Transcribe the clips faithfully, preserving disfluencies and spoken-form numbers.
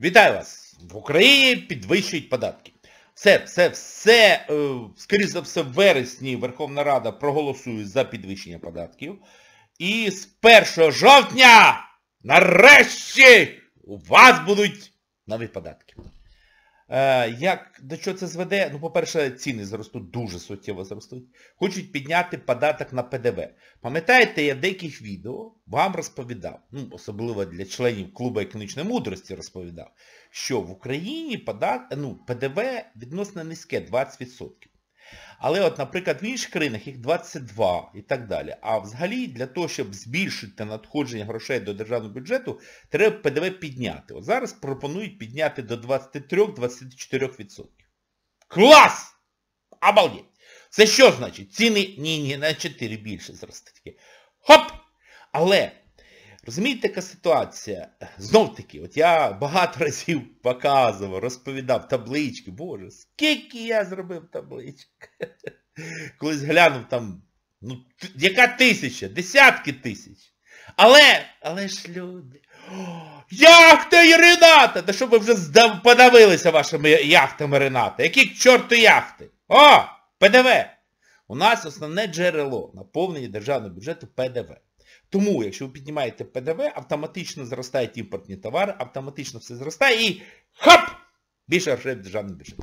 Вітаю вас! В Україні підвищують податки. Все, все, все, скоріше за все, в вересні Верховна Рада проголосує за підвищення податків. І з першого жовтня, нарешті, у вас будуть нові податки. Е, як, до чого це зведе? Ну, по-перше, ціни зростуть, дуже суттєво зростуть. Хочуть підняти податок на Пе Де Ве. Пам'ятаєте, я в деяких відео вам розповідав, ну, особливо для членів Клубу економічної мудрості розповідав, що в Україні подат... ну, Пе Де Ве відносно низьке, двадцять відсотків. Але от, наприклад, в інших країнах їх двадцять два відсотки і так далі. А взагалі, для того, щоб збільшити надходження грошей до державного бюджету, треба Пе Де Ве підняти. От зараз пропонують підняти до двадцять три - двадцять чотири відсотки. Клас! Обалдеть! Це що значить? Ціни, ні-ні, на чотири більше зростуть. Хоп! Але, розумієте, яка ситуація? Знов-таки, от я багато разів показував, розповідав таблички. Боже, скільки я зробив табличок. Колись глянув там, ну, яка тисяча? Десятки тисяч. Але, але ж люди. О, яхта і Рената! Та щоб ви вже здав, подавилися вашими яхтами Рената. Які к чорту яхти? О, Пе Де Ве. У нас основне джерело наповнення державного бюджету Пе Де Ве. Тому, якщо ви піднімаєте Пе Де Ве, автоматично зростають імпортні товари, автоматично все зростає і хоп! Більше грошей в державний бюджет.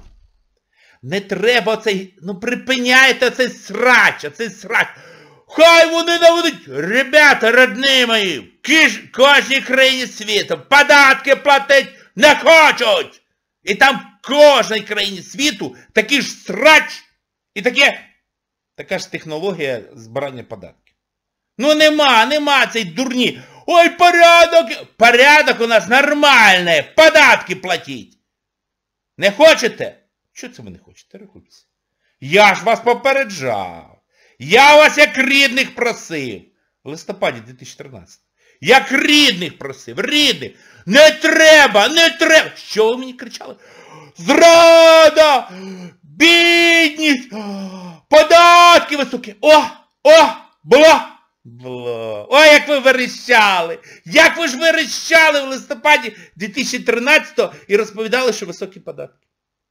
Не треба оцей, ну припиняйте оцей срач, оцей срач. Хай вони наведуть, ребята, родні мої, в кожній країні світу податки платить не хочуть. І там в кожній країні світу такий ж срач і таке, така ж технологія збирання податків. Ну нема, нема цей дурні. Ой, порядок, порядок у нас нормальний, податки платіть. Не хочете? Що це ви не хочете? Рахуйтеся. Я ж вас попереджав. Я вас як рідних просив. В листопаді дві тисячі тринадцятого. Як рідних просив. Рідних. Не треба, не треба. Що ви мені кричали? Зрада! Бідність! Податки високі! О! О! Було! Було. Ой, як ви верещали! Як ви ж верещали в листопаді дві тисячі тринадцятого і розповідали, що високі податки.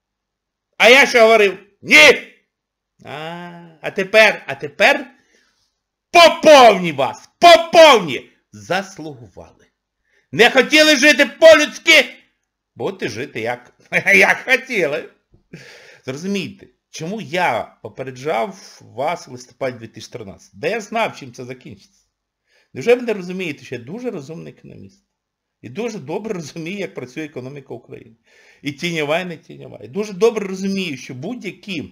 А я що говорив? Ні! А, а тепер, а тепер поповні вас, поповні! Заслугували. Не хотіли жити по-людськи? Будете жити як, як хотіли. Зрозумійте, чому я попереджав вас в листопаді дві тисячі тринадцятого? Да я знав, чим це закінчиться. Невже ви не розумієте, що я дуже розумний економіст? І дуже добре розумію, як працює економіка України. І тіньова, і не тіньова. І дуже добре розумію, що будь-які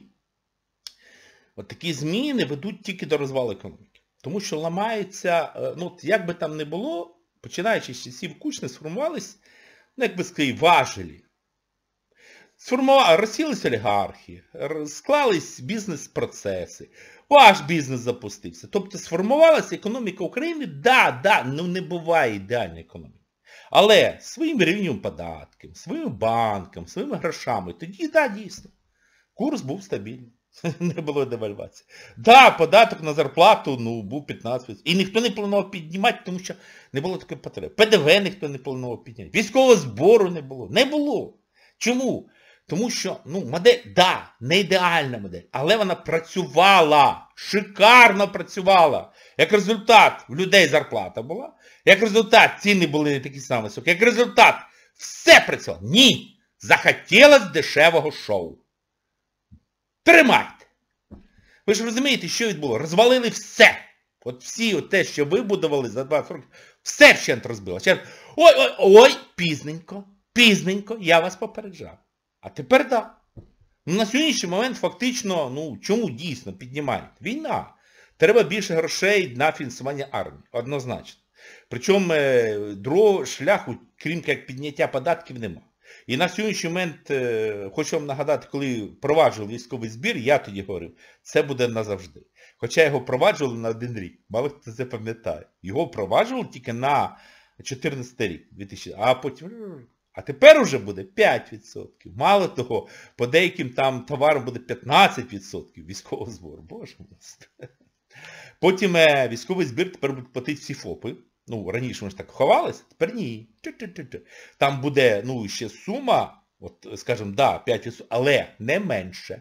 от такі зміни ведуть тільки до розвалу економіки. Тому що ламаються, ну, як би там не було, починаючи з часів Кучми, сформувались, ну, як би сказати, важелі. Сформували, розсілись олігархи, склались бізнес-процеси, ваш бізнес запустився. Тобто сформувалася економіка України, да, да, ну не буває ідеальної економіки. Але своїм рівнем податків, своїм банком, своїми грошами, тоді, да, дійсно, курс був стабільний. Не було девальвації. Да, податок на зарплату, ну, був п'ятнадцять відсотків. І ніхто не планував піднімати, тому що не було такої потреби. Пе Де Ве ніхто не планував підняти. Військового збору не було. Не було. Чому? Тому що, ну, модель, да, не ідеальна модель, але вона працювала, шикарно працювала. Як результат, в людей зарплата була, як результат, ціни були не такі самі високі, як результат, все працювало. Ні, захотілось дешевого шоу. Тримайте. Ви ж розумієте, що відбуло? Розвалили все. От всі от те, що вибудували за двадцять років, все вщент розбило. Ой, ой, ой, пізненько, пізненько, я вас попереджав. А тепер да. Ну, на сьогоднішній момент фактично, ну, чому дійсно піднімають? Війна. Треба більше грошей на фінансування армії. Однозначно. Причому другого шляху, крім як підняття податків, нема. І на сьогоднішній момент, хочу вам нагадати, коли впроваджували військовий збір, я тоді говорив, це буде назавжди. Хоча його впроваджували на один рік. Мало хто це пам'ятає. Його впроваджували тільки на чотирнадцятий рік. дві тисячі, а потім... А тепер уже буде п'ять відсотків. Мало того, по деяким там товарам буде п'ятнадцять відсотків військового збору. Боже мій. Потім військовий збір тепер будуть платити всі ФОПи. Ну, раніше ми ж так ховалися, тепер ні. Чу-чу-чу-чу. Там буде, ну, ще сума, от, скажімо, да, п'ять відсотків, але не менше.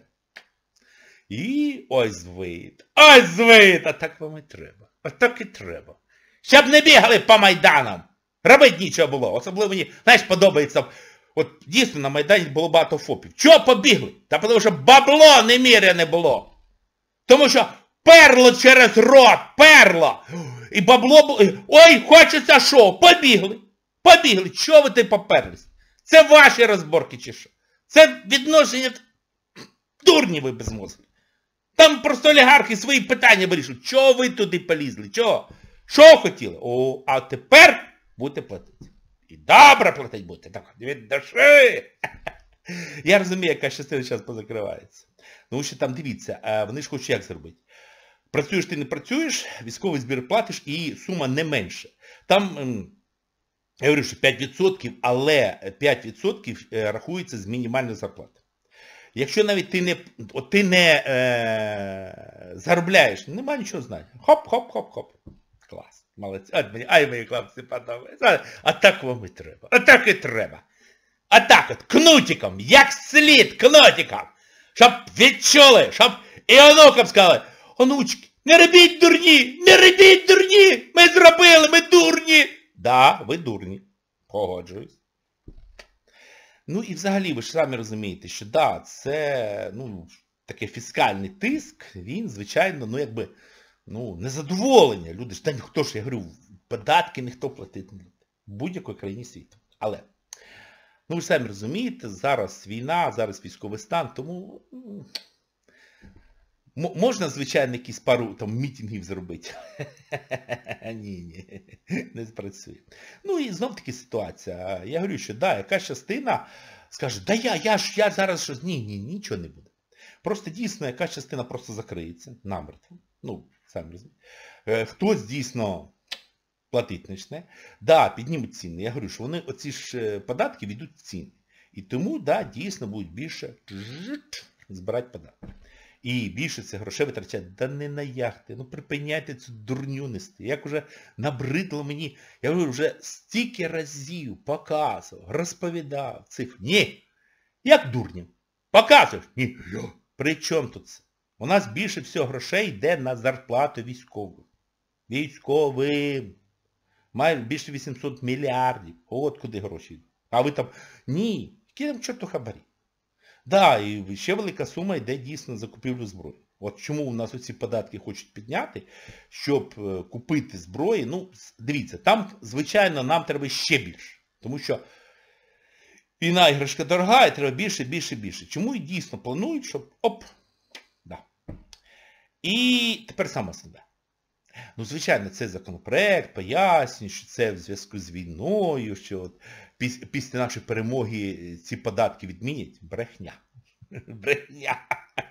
І ось вид. Ось вид! А так вам і треба. А так і треба. Щоб не бігали по Майданам. Робити нічого було. Особливо мені, знаєш, подобається. От дійсно на Майдані було багато фопів. Чого побігли? Та тому що бабло неміряне було. Тому що перло через рот, перло. І бабло було. Ой, хочеться що? Побігли. Побігли. Чого ви ти поперлись? Це ваші розборки чи що? Це відношення... Дурні ви безмозглі. Там просто олігархи свої питання вирішують. Чого ви туди полізли? Чого? Що хотіли? О, а тепер будете платити. І добре платити будете. Так, від душі. Я розумію, яка частина зараз позакривається. Тому що там, дивіться, вони ж хочуть як зробити. Працюєш ти не працюєш, військовий збір платиш і сума не менше. Там, я говорю, що п'ять відсотків, але п'ять відсотків рахується з мінімальної зарплати. Якщо навіть ти не, от ти не е, заробляєш, нема нічого знання. Хоп-хоп-хоп-хоп. Клас. Молодці. Ай, мені, ай, мені хлопці подобається. А так вам і треба. А так і треба. А так от, кнутиком, як слід, кнутиком. Щоб відчули, щоб і онукам сказали, онучки, не робіть дурні, не робіть дурні, ми зробили, ми дурні. Да, ви дурні. Погоджуюсь. Ну і взагалі ви ж самі розумієте, що да, це, ну, такий фіскальний тиск, він, звичайно, ну якби, ну, незадоволення. Люди ж, та ніхто ж, я говорю, податки ніхто платить не буде. В будь-якій країні світу. Але, ну ви ж самі розумієте, зараз війна, зараз військовий стан, тому можна, звичайно, якісь пару там мітингів зробити. Ні, ні, не спрацює. Ну і знов таки ситуація. Я говорю, що да, якась частина скаже, да я, я ж, я зараз щось, ні, ні, нічого не буде. Просто дійсно якась частина просто закриється намертво. Ну, самі розумієте. Хтось дійсно платить почне. Да, піднімуть ціни. Я говорю, що вони оці ж податки ведуть в ціни. І тому, да, дійсно будуть більше збирати податки. І більше цих грошей витрачати. Да не на яхти, ну припиняйте цю дурню нести. Як уже набридло мені, я говорю, вже стільки разів показував, розповідав цифри. Ні, як дурнім. Показуєш? Ні. При чому тут це? У нас більше всього грошей йде на зарплату військовим. Військовим. Має більше вісімсот мільярдів. От куди гроші йдуть. А ви там, ні, які там чорту хабарі. Так, да, і ще велика сума йде дійсно на закупівлю зброї. От чому у нас оці податки хочуть підняти, щоб купити зброї. Ну, дивіться, там, звичайно, нам треба ще більше. Тому що війна іграшка дорога, і треба більше, більше, більше. Чому і дійсно планують, щоб... Оп! Да. І тепер саме основне. Ну, звичайно, цей законопроект пояснює, що це в зв'язку з війною, що от після нашої перемоги ці податки відмінять. Брехня. Брехня.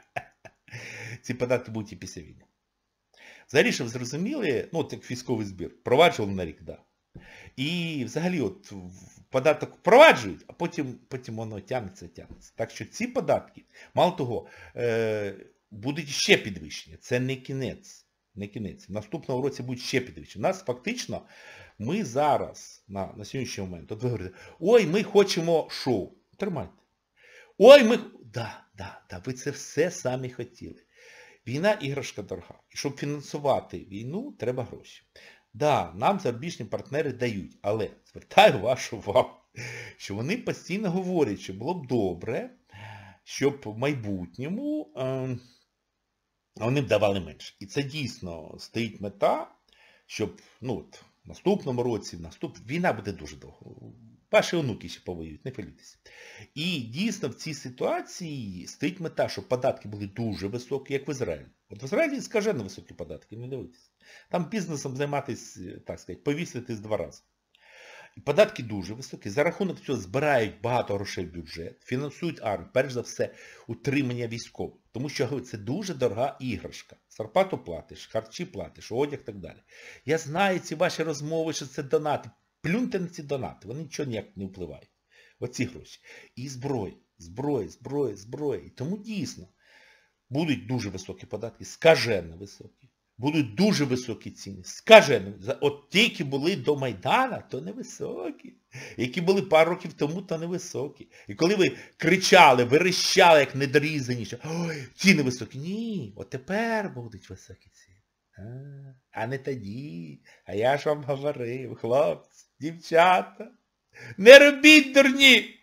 Ці податки будуть і після війни. Взагалі, щоб зрозуміли, ну, от як військовий збір, впроваджували на рік, да. І взагалі от податок впроваджують, а потім, потім воно тягнеться, тягнеться. Так що ці податки, мало того, е, будуть ще підвищені. Це не кінець. Не кінець. В наступному році буде ще підвищення. У нас фактично, ми зараз, на, на сьогоднішній момент, от ви говорите, ой, ми хочемо шоу. Тримайте. Ой, ми... Да, да, да, ви це все самі хотіли. Війна іграшка дорога. І щоб фінансувати війну, треба гроші. Да, нам зарубіжні партнери дають, але звертаю вашу увагу, що вони постійно говорять, що було б добре, щоб в майбутньому... Е А вони б давали менше. І це дійсно стоїть мета, щоб, ну от, в наступному році, в наступ... війна буде дуже довго. Ваші онуки ще повоюють, не хвилюйтеся. І дійсно в цій ситуації стоїть мета, щоб податки були дуже високі, як в Ізраїлі. От в Ізраїлі скажено високі податки, не дивитися. Там бізнесом займатися, так сказати, повіситись два рази. І податки дуже високі. За рахунок цього збирають багато грошей в бюджет, фінансують армію, перш за все, утримання військових. Тому що це дуже дорога іграшка. Зарплату платиш, харчі платиш, одяг і так далі. Я знаю ці ваші розмови, що це донати. Плюньте на ці донати, вони нічого ніяк не впливають. Оці гроші. І зброя, зброя, зброя, зброя. І тому дійсно будуть дуже високі податки, скажено високі. будуть дуже високі ціни. Скажено, от ті, які були до Майдана, то невисокі. Які були пару років тому, то невисокі. І коли ви кричали, верещали, як недорізані, що ой, ціни високі. Ні, от тепер будуть високі ціни. А, а не тоді. А я ж вам говорив, хлопці, дівчата, не робіть дурні.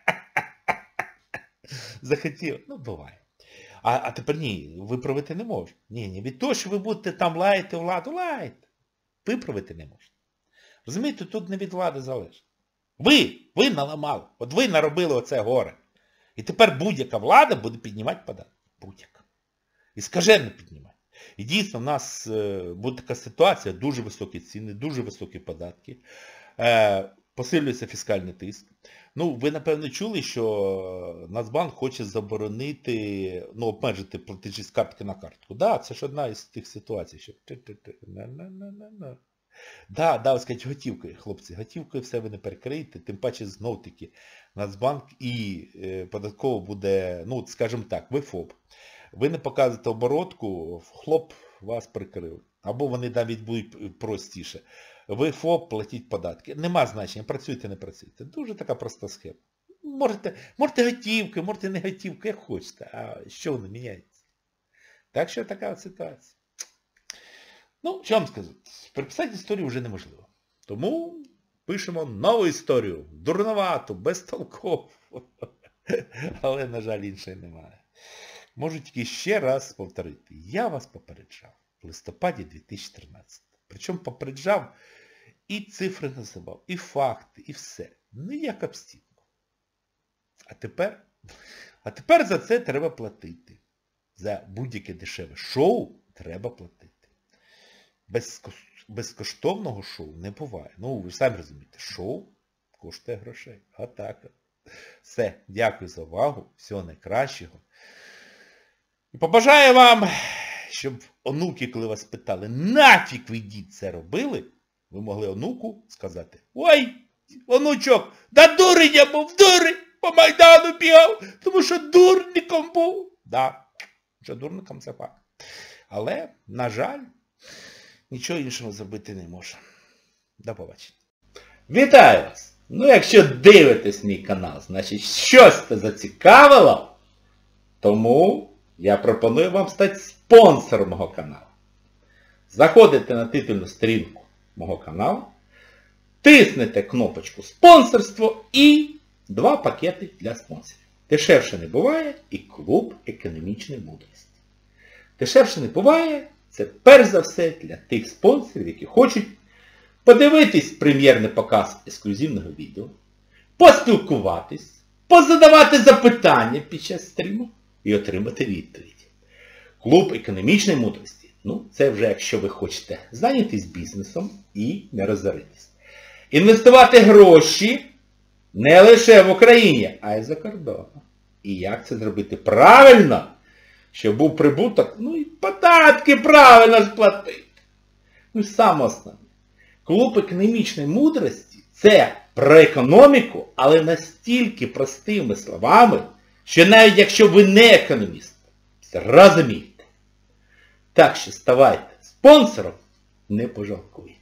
Захотів. Ну, буває. А, а тепер ні, виправити не можна. Ні, ні, від того, що ви будете там лаяти владу, лаяйте. Виправити не можна. Розумієте, тут не від влади залежить. Ви, ви наламали. От ви наробили оце горе. І тепер будь-яка влада буде піднімати податки. Будь-яка. І скажено піднімати. І дійсно в нас е, буде така ситуація, дуже високі ціни, дуже високі податки. Е, посилюється фіскальний тиск. Ну, ви, напевно, чули, що Нацбанк хоче заборонити, ну, обмежити платежі з картки на картку. Да, це ж одна із тих ситуацій, що... Да, да, ось сказати, готівкою, хлопці, готівкою все ви не перекриєте, тим паче знов-таки Нацбанк і е, податково буде, ну, скажімо так, ви ФОП. Ви не показуєте оборотку, хлоп, вас прикрили. Або вони навіть будуть простіше. Ви ФОП, платіть податки. Нема значення, працюєте, не працюєте. Дуже така проста схема. Можете, можете готівки, можете не готівки, як хочете. А що воно міняється? Так що така от ситуація. Ну, що вам сказати? Переписати історію вже неможливо. Тому пишемо нову історію. Дурновату, безтолкову. Але, на жаль, іншої немає. Можу тільки ще раз повторити. Я вас попереджав в листопаді дві тисячі тринадцятого. Причому попереджав і цифри називав, і факти, і все. Ну, як обстінку. А тепер? А тепер за це треба платити. За будь-яке дешеве шоу треба платити. Безкоштовного шоу не буває. Ну, ви ж самі розумієте, шоу коштує грошей. А так. Все, дякую за увагу. Всього найкращого. І побажаю вам, щоб онуки, коли вас питали, нафіг ви, дід, це робили, ви могли онуку сказати, ой, онучок, да дурень я був, дурень, по Майдану бігав, тому що дурником був. Да, що дурником це факт. Але, на жаль, нічого іншого зробити не можу. До побачення. Вітаю вас! Ну, якщо дивитесь мій канал, значить щось це зацікавило, тому я пропоную вам стати спонсором мого каналу. Заходите на титульну сторінку мого каналу, тиснете кнопочку «Спонсорство» і два пакети для спонсорів. Дешевше не буває і клуб економічної мудрості. Дешевше не буває, це перш за все для тих спонсорів, які хочуть подивитись прем'єрний показ ексклюзивного відео, поспілкуватись, позадавати запитання під час стріму і отримати відповіді. Клуб економічної мудрості. Ну, це вже якщо ви хочете зайнятися бізнесом і не розоритись. Інвестувати гроші не лише в Україні, а й за кордоном. І як це зробити правильно, щоб був прибуток, ну і податки правильно сплатити. Ну і саме основне. Клуб економічної мудрості – це про економіку, але настільки простими словами, що навіть якщо ви не економіст, зрозумієте. Так що ставайте спонсором, не пожалкуйте.